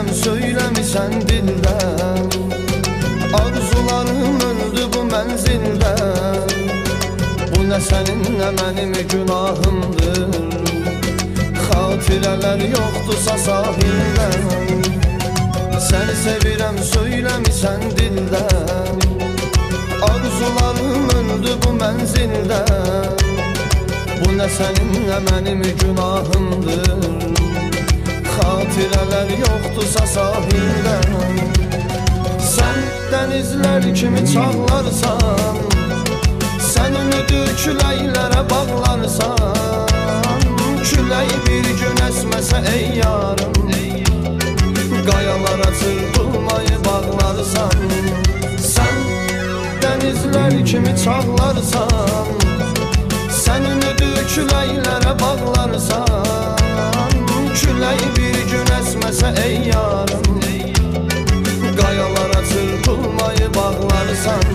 sevirəm söyləmisən dildən. Arzularım öldü bu mənzildə. Bu nə sənin nə mənim günahımdır. Xatirələr yoxdursa sahildə. Səni sevirəm söyləmisən dildən. Arzularım öldü bu mənzildə. Bu nə sənin nə mənim günahımdır. Xatirələr yoxdursa sahildə. Sən dənizlər kimi çağlarsan. Sən ümidi küləklərə bağlarsan. Külək bir gün əsməsə ey yarım, qayalara çırpılmayı bağlarsan. Sən dənizlər kimi çağlarsan. Sən ümidi küləklərə bağlarsan. Külək bir gün əsməsə ey yarım, qayalara çırpılmayı bağlarsan.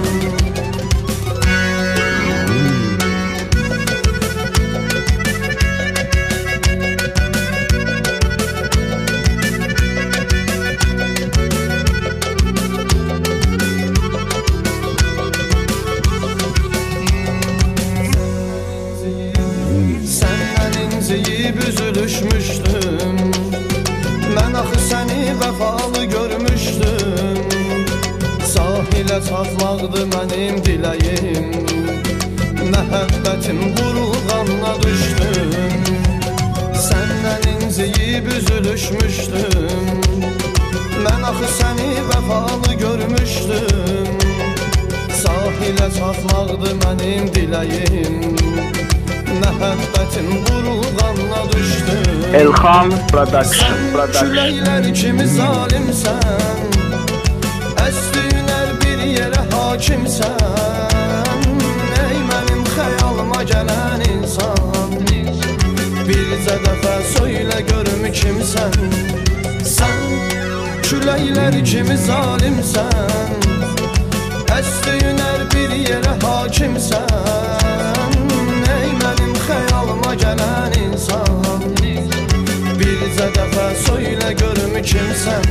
Səndən inciyib üzülüşmüşdüm. Mən axı səni vəfalı görmüşdüm. Sahilə çatmaqdı mənim diləyim. Məhəbbətim burulğanla düşdüm. Səndən inciyib üzülüşmüşdüm. Mən axı səni vəfalı görmüşdüm. Sahilə çatmaqdı mənim diləyim. Məhəbbətim burulğanla düşdü. Elxan Production. Küləklər kimi zalimsən. Əsdiyinər bir yerə hakimsən. Ey mənim xəyalıma gələn insan, bircə dəfə söylə görüm kimsən. Sən küləklər kimi zalimsən. Əsdiyinər bir yerə hakimsən. Mənim xəyalıma gələn insan, bircə dəfə söylə görüm kimsən.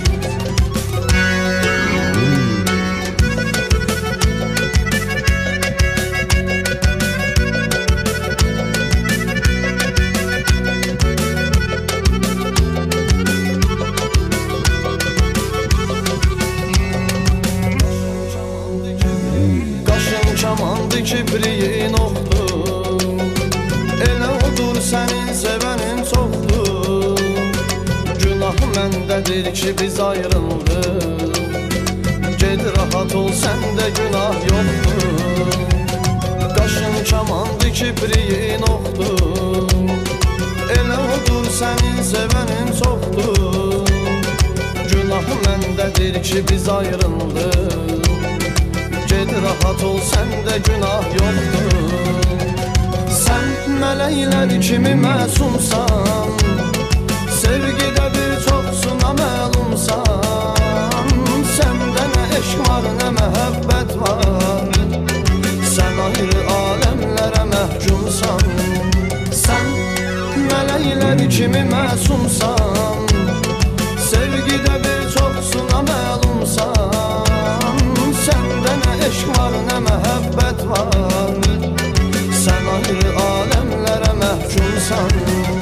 Qaşın kamandı, kibriyin oxdur. Elə odur sənin sevənin çoxdur. Günah məndədir ki biz ayrıldıq. Ged rahat ol səndə günah yoxdur. Qaşın kamandı, kibriyin oxdur. Elə odur sənin sevənin çoxdur. Günah məndədir ki biz ayrıldıq. Ged rahat ol səndə günah yoxdur. Sən mələklər kimi məsumsan. Sevgidə bir çoxsuna məlumsan. Səndə nə eşq var, nə məhəbbət var. Sən ayrı aləmlərə məhkumsan. Sən mələklər kimi məsumsan. Sevgidə bir çoxsuna məlumsan. Səndə nə eşq var, nə məhəbbət var. Sən ayrı aləmlərə məhkumsan.